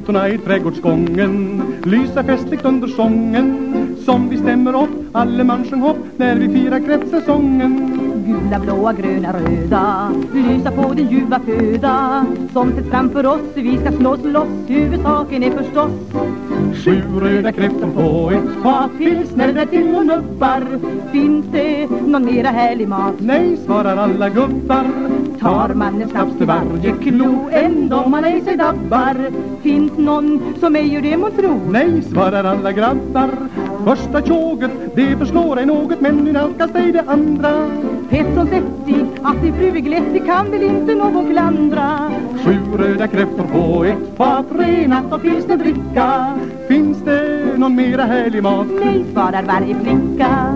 Lyktorna i trädgårdsgången lysa festligt under sången som vi stämmer upp alle manschen hopp när vi firar kräftsäsongen. Gula, blåa, gröna, röda lysa på den ljuva föda som sett framför oss. Vi ska slås loss, huvudsaken är förstås 7 röda kräftor på ett fat, pilsner till och nubbar. Finns det någon mera härlig mat? Nej, svarar alla gubbar. Tar man en snaps till varje klo, ändå man ej sig dabbar. Finns någon som ej gör det man tror? Nej, svarar alla grabbar. Första tjåget, det förslår ej något, men nu nalkas dig det andra. Petson sättig, att din fru är glättig kan väl inte någon klandra. 7 röda kräftor på ett fat, renat och pilsner dricka. Finns det någon mera härlig mat? Nej, svarar varje flicka.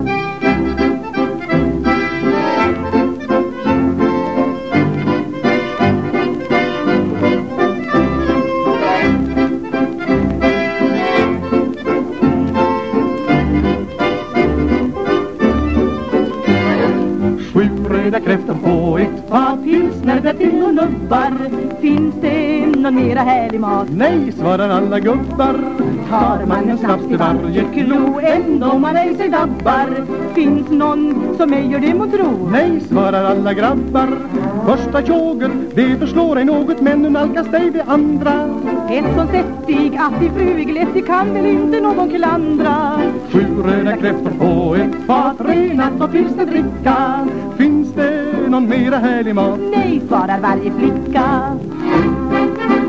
Röda kräftor på ett fat, pilsner till och nubbar. Finns det någon mera härlig mat? Nej, svarar alla gubbar. Tar man en snaps till varje klo, ändå man ej sig dabbar. Finns någon som ej gör det man tror? Nej, svarar alla grabbar. Första tjåget, det förslår ej något, men nu nalkas dig det andra. Petson sättig, att din fru är glättig kan väl inte någon klandra. 7 röda kräftor på ett fat, renat och pilsner dricka. Finns det någon mera härlig mat? Nej, svarar varje flicka.